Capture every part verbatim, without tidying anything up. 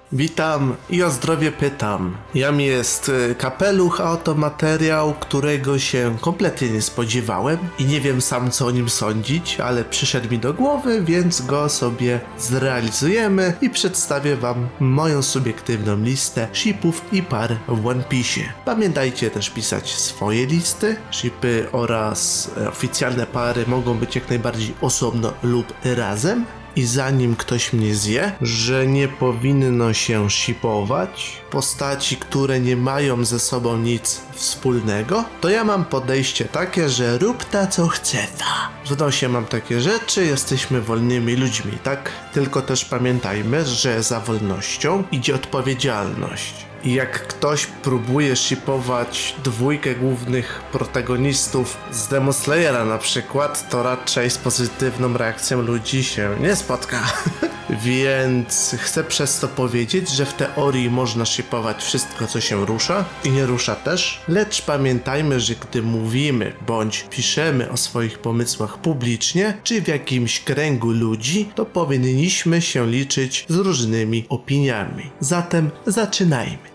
Witam i o zdrowie pytam. Jam jest kapeluch, a oto materiał, którego się kompletnie nie spodziewałem i nie wiem sam co o nim sądzić, ale przyszedł mi do głowy, więc go sobie zrealizujemy i przedstawię wam moją subiektywną listę shipów i par w One Piece. Pamiętajcie też pisać swoje listy. Shipy oraz oficjalne pary mogą być jak najbardziej osobno lub razem. I zanim ktoś mnie zje, że nie powinno się shipować postaci, które nie mają ze sobą nic wspólnego, to ja mam podejście takie, że rób ta co chce ta. W nosie mam takie rzeczy, jesteśmy wolnymi ludźmi, tak? Tylko też pamiętajmy, że za wolnością idzie odpowiedzialność. I jak ktoś próbuje shipować dwójkę głównych protagonistów z Demon Slayera na przykład, to raczej z pozytywną reakcją ludzi się nie spotka. Więc chcę przez to powiedzieć, że w teorii można shipować wszystko, co się rusza i nie rusza też, lecz pamiętajmy, że gdy mówimy bądź piszemy o swoich pomysłach publicznie, czy w jakimś kręgu ludzi, to powinniśmy się liczyć z różnymi opiniami. Zatem zaczynajmy.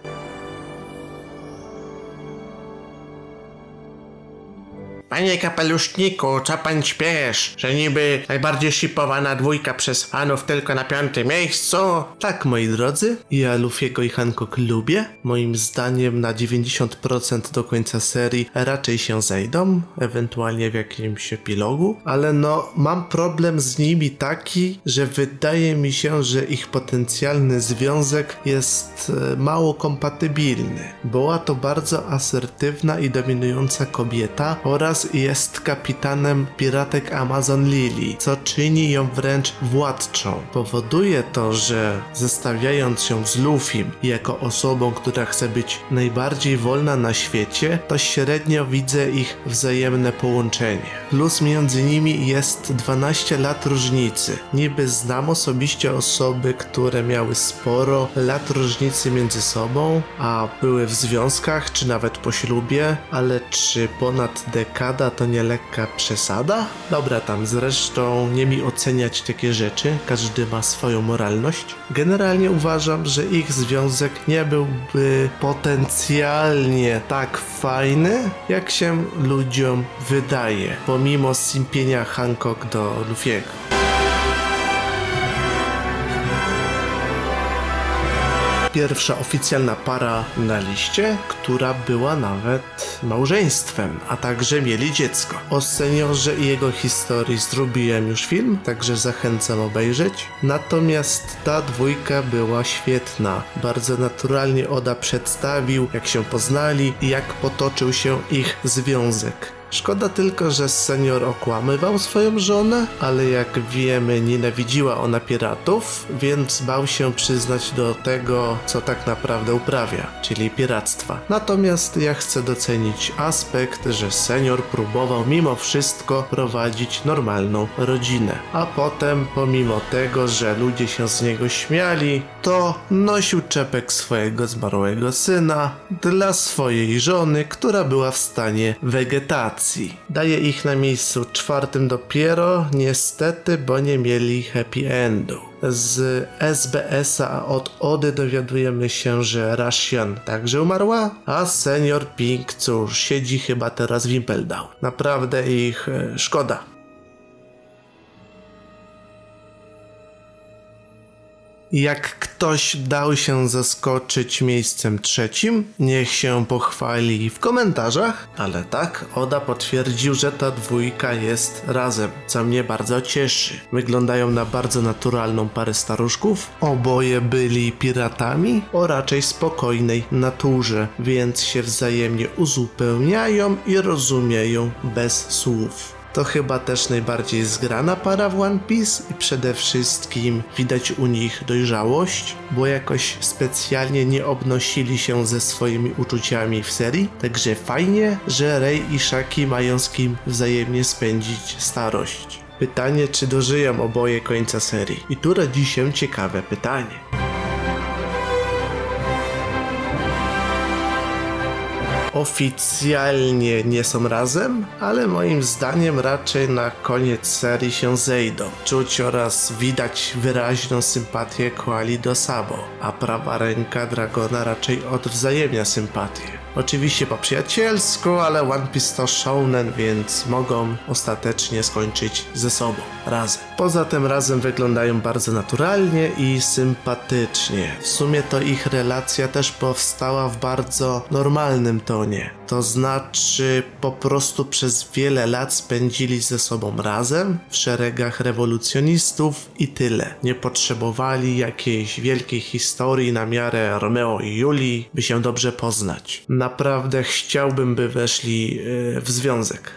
Panie kapeluszniku, co pan śpiesz? Że niby najbardziej shipowana dwójka przez fanów tylko na piątym miejscu? Tak, moi drodzy, ja Luffy'ego i Hancock lubię. Moim zdaniem na dziewięćdziesiąt procent do końca serii raczej się zejdą, ewentualnie w jakimś epilogu, ale no mam problem z nimi taki, że wydaje mi się, że ich potencjalny związek jest e, mało kompatybilny. Była to bardzo asertywna i dominująca kobieta oraz jest kapitanem piratek Amazon Lily, co czyni ją wręcz władczą. Powoduje to, że zestawiając się z Luffym jako osobą, która chce być najbardziej wolna na świecie, to średnio widzę ich wzajemne połączenie. Plus między nimi jest dwanaście lat różnicy. Niby znam osobiście osoby, które miały sporo lat różnicy między sobą, a były w związkach, czy nawet po ślubie, ale czy ponad dekadę to nie lekka przesada? Dobra tam, zresztą nie mi oceniać takie rzeczy, każdy ma swoją moralność. Generalnie uważam, że ich związek nie byłby potencjalnie tak fajny, jak się ludziom wydaje, pomimo simpienia Hancock do Luffy'ego. Pierwsza oficjalna para na liście, która była nawet małżeństwem, a także mieli dziecko. O seniorze i jego historii zrobiłem już film, także zachęcam obejrzeć. Natomiast ta dwójka była świetna. Bardzo naturalnie Oda przedstawił, jak się poznali i jak potoczył się ich związek. Szkoda tylko, że senior okłamywał swoją żonę, ale jak wiemy nienawidziła ona piratów, więc bał się przyznać do tego, co tak naprawdę uprawia, czyli piractwa. Natomiast ja chcę docenić aspekt, że senior próbował mimo wszystko prowadzić normalną rodzinę, a potem pomimo tego, że ludzie się z niego śmiali, to nosił czepek swojego zmarłego syna dla swojej żony, która była w stanie wegetacji. Daje ich na miejscu czwartym dopiero, niestety, bo nie mieli happy endu. Z S B S-a od Ody dowiadujemy się, że Russian także umarła, a senior Pink, cóż, siedzi chyba teraz w Impel Down. Naprawdę ich e, szkoda. Jak ktoś dał się zaskoczyć miejscem trzecim, niech się pochwali w komentarzach, ale tak, Oda potwierdził, że ta dwójka jest razem, co mnie bardzo cieszy. Wyglądają na bardzo naturalną parę staruszków, oboje byli piratami o raczej spokojnej naturze, więc się wzajemnie uzupełniają i rozumieją bez słów. To chyba też najbardziej zgrana para w One Piece i przede wszystkim widać u nich dojrzałość, bo jakoś specjalnie nie obnosili się ze swoimi uczuciami w serii, także fajnie, że Rei i Shaki mają z kim wzajemnie spędzić starość. Pytanie, czy dożyją oboje końca serii? I tu rodzi się ciekawe pytanie. oficjalnie nie są razem, ale moim zdaniem raczej na koniec serii się zejdą. Czuć oraz widać wyraźną sympatię Koali do Sabo, a prawa ręka Dragona raczej odwzajemnia sympatię. Oczywiście po przyjacielsku, ale One Piece to shounen, więc mogą ostatecznie skończyć ze sobą, razem. Poza tym razem wyglądają bardzo naturalnie i sympatycznie. W sumie to ich relacja też powstała w bardzo normalnym tonie. To znaczy po prostu przez wiele lat spędzili ze sobą razem w szeregach rewolucjonistów i tyle. Nie potrzebowali jakiejś wielkiej historii na miarę Romeo i Julii, by się dobrze poznać. Naprawdę chciałbym, by weszli yy, w związek.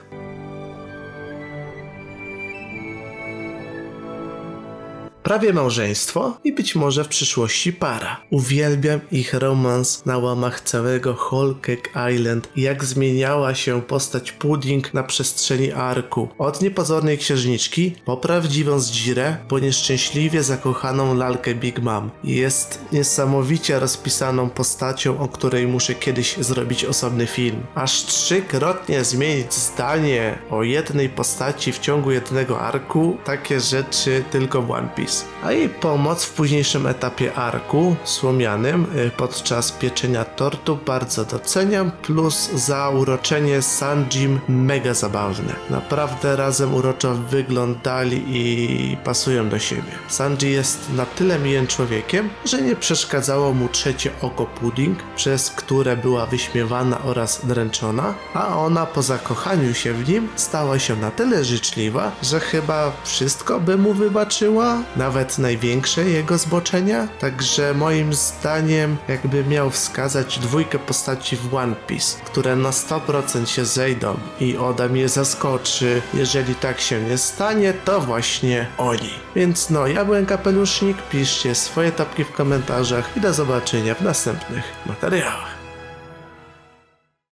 Prawie małżeństwo i być może w przyszłości para. Uwielbiam ich romans na łamach całego Whole Cake Island i jak zmieniała się postać Pudding na przestrzeni arku. Od niepozornej księżniczki po prawdziwą Zdzirę, po nieszczęśliwie zakochaną lalkę Big Mom. Jest niesamowicie rozpisaną postacią, o której muszę kiedyś zrobić osobny film. Aż trzykrotnie zmienić zdanie o jednej postaci w ciągu jednego arku, takie rzeczy tylko w One Piece. A jej pomoc w późniejszym etapie arku słomianym podczas pieczenia tortu bardzo doceniam, plus zauroczenie Sanjim mega zabawne. Naprawdę razem uroczo wyglądali i pasują do siebie. Sanji jest na tyle miłym człowiekiem, że nie przeszkadzało mu trzecie oko Pudding, przez które była wyśmiewana oraz dręczona, a ona po zakochaniu się w nim stała się na tyle życzliwa, że chyba wszystko by mu wybaczyła, nawet największe jego zboczenia. Także moim zdaniem jakby miał wskazać dwójkę postaci w One Piece, które na sto procent się zejdą i Oda mnie zaskoczy. Jeżeli tak się nie stanie, to właśnie oni. Więc no, ja byłem Kapelusznik, piszcie swoje topki w komentarzach i do zobaczenia w następnych materiałach.